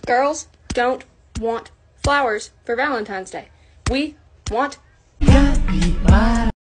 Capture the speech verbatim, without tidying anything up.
Girls don't want flowers for Valentine's Day. We want capybara.